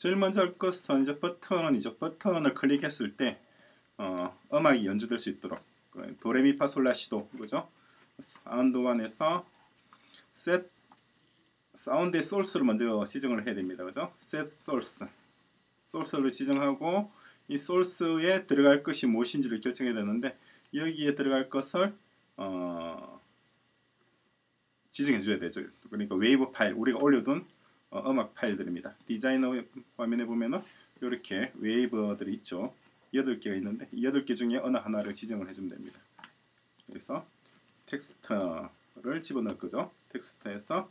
제일 먼저 할 것은 이제 버튼이죠. 버튼을 클릭했을 때 음악이 연주될 수 있도록 도레미파솔라시도 그죠? 사운드 1에서 셋 사운드의 소스를 먼저 지정을 해야 됩니다. 그죠? set source 소스를 지정하고 이 소스에 들어갈 것이 무엇인지를 결정해야 되는데 여기에 들어갈 것을 지정해 줘야 되죠. 그러니까 웨이브 파일 우리가 올려둔 음악 파일들입니다. 디자이너 화면에 보면은 이렇게 웨이브들이 있죠. 8개가 있는데 이 8개 중에 어느 하나를 지정을 해주면 됩니다. 그래서 텍스트를 집어넣을 거죠. 텍스트에서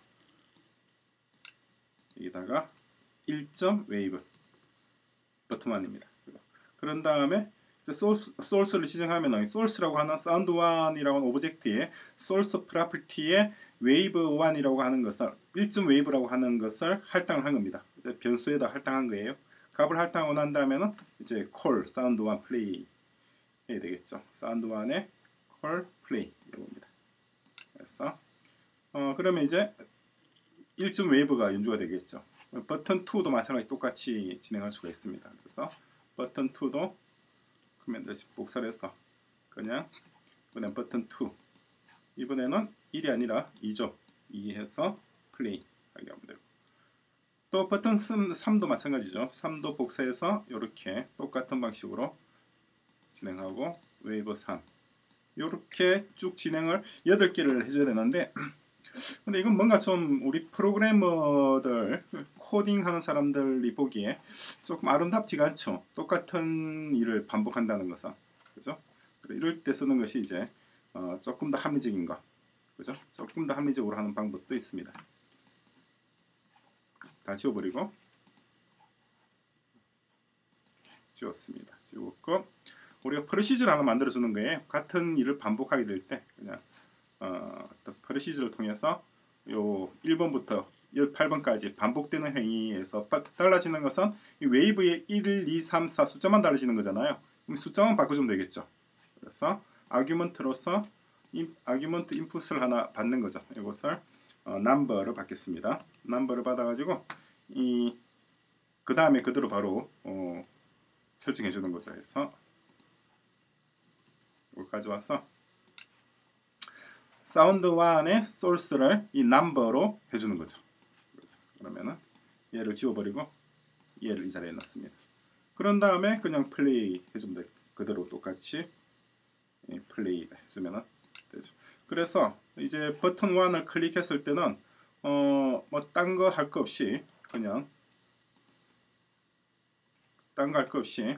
여기다가 1.wave 버튼만입니다. 그런 다음에 소스를 지정하면 소스라고 하는 사운드1이라고 하는 오브젝트에 소스 프로퍼티에 wave1이라고 하는 것을 1.wave라고 하는 것을 할당을 한 겁니다. 변수에다 할당한 거예요. 값을 할당하고 난 다음에는 이제 call sound1 play 해야 되겠죠. sound1에 call play 이겁니다. 그래서 그러면 이제 1.wave가 연주가 되겠죠. 버튼 2도 마찬가지 똑같이 진행할 수가 있습니다. 그래서 버튼 2도 그러면 다시 복사를 해서 그냥 이번엔 버튼 2 이번에는 1이 아니라 2죠. 2 해서 플레이 하게 하면 되고 또 버튼 3도 마찬가지죠. 3도 복사해서 이렇게 똑같은 방식으로 진행하고 웨이브 3 이렇게 쭉 진행을 8개를 해줘야 되는데 근데 이건 뭔가 좀 우리 프로그래머들 코딩하는 사람들이 보기에 조금 아름답지가 않죠. 똑같은 일을 반복한다는 것은 그죠? 이럴 때 쓰는 것이 이제 조금 더 합리적인 것 그죠? 조금 더 합리적으로 하는 방법도 있습니다. 다 지워버리고 지웠습니다. 지웠고 우리가 프로시저를 하나 만들어주는 거예요. 같은 일을 반복하게 될 때 그냥 프로시저를 통해서 요 1번부터 8번까지 반복되는 행위에서 달라지는 것은 이 웨이브의 1, 2, 3, 4 숫자만 달라지는 거잖아요. 그럼 숫자만 바꿔주면 되겠죠. 그래서 아규먼트로서 아규먼트 인풋을 하나 받는 거죠. 이것을 number를 받겠습니다. number를 받아가지고 그 다음에 그대로 바로 설정해 주는 거죠. 그래서 이걸 가져와서 사운드1의 소스를 이 number로 해주는 거죠. 그러면은 얘를 지워버리고 얘를 이 자리에 넣습니다. 그런 다음에 그냥 플레이 해주면 돼요. 그대로 똑같이 플레이 해주면 되죠. 그래서 이제 버튼 1을 클릭했을 때는 뭐 딴 거 할 거 없이 그냥 딴 거 할 거 없이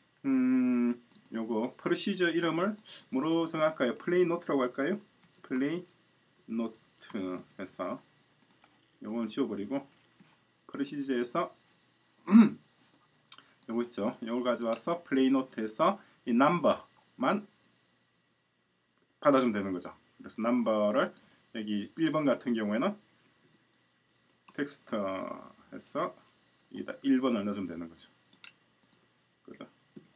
요거 프로시저 이름을 뭐로 정할까요? 플레이 노트라고 할까요? 플레이 노트 해서 요건 지워버리고 프로시저에서 요거 있죠. 요걸 가져와서 플레이 노트에서 이 넘버만 받아주면 되는 거죠. 그래서 넘버를 여기 1번 같은 경우에는 텍스트 해서 여기다 1번을 넣어주면 되는 거죠. 그죠?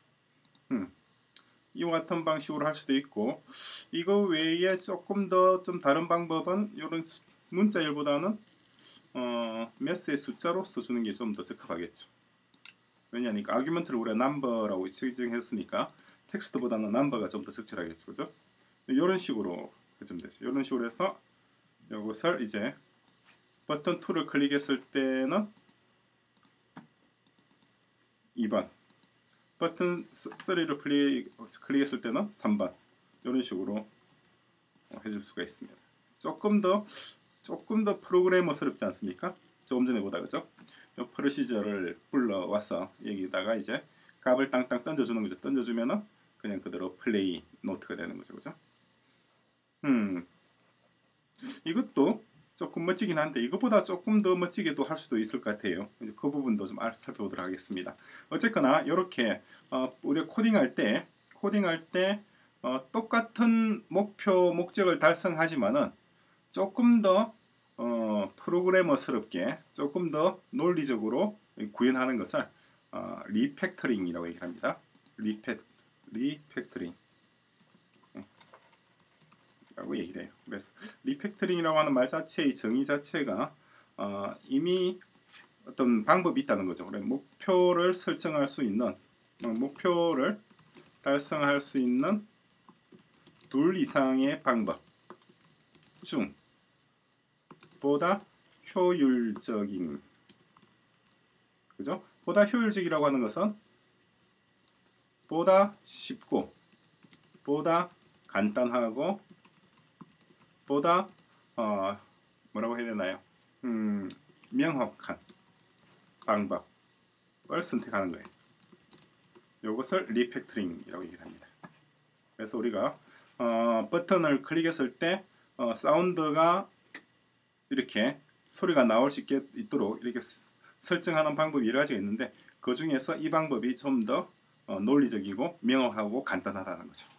이와 같은 방식으로 할 수도 있고 이거 외에 조금 더 좀 다른 방법은 이런 문자열보다는 매스의 숫자로 써주는 게 좀 더 적합하겠죠. 왜냐하면 아규먼트를 우리가 number라고 지정했으니까 텍스트보다는 number가 좀 더 적절하겠죠. 그죠? 이런 식으로 해주면 되죠. 이런 식으로 해서 이것을 이제 버튼 2를 클릭했을 때는 2번 버튼 3를 클릭했을 때는 3번 이런 식으로 해줄 수가 있습니다. 조금 더 프로그래머스럽지 않습니까? 조금 전에 보다 그죠? 이 프로시저를 불러와서 여기다가 이제 값을 땅땅 던져주는 거죠. 던져주면은 그냥 그대로 플레이 노트가 되는 거죠. 그죠? 이것도 조금 멋지긴 한데 이것보다 조금 더 멋지게도 할 수도 있을 것 같아요. 이제 그 부분도 좀 살펴보도록 하겠습니다. 어쨌거나 이렇게 우리가 코딩할 때 똑같은 목적을 달성하지만은 조금 더 프로그래머스럽게 조금 더 논리적으로 구현하는 것을 리팩터링이라고 얘기합니다. 리팩터링 라고 얘기를 해요. 그래서 리팩터링이라고 하는 말 자체의 정의 자체가 이미 어떤 방법이 있다는 거죠. 그래, 목표를 설정할 수 있는 목표를 달성할 수 있는 둘 이상의 방법 중 보다 효율적인, 그죠? 보다 효율적이라고 하는 것은 보다 쉽고 보다 간단하고 보다 뭐라고 해야 되나요? 명확한 방법을 선택하는 거예요. 이것을 리팩터링이라고 얘기를 합니다. 그래서 우리가 버튼을 클릭했을 때 사운드가 이렇게 소리가 나올 수 있도록 이렇게 설정하는 방법이 여러 가지가 있는데 그 중에서 이 방법이 좀 더 논리적이고 명확하고 간단하다는 거죠.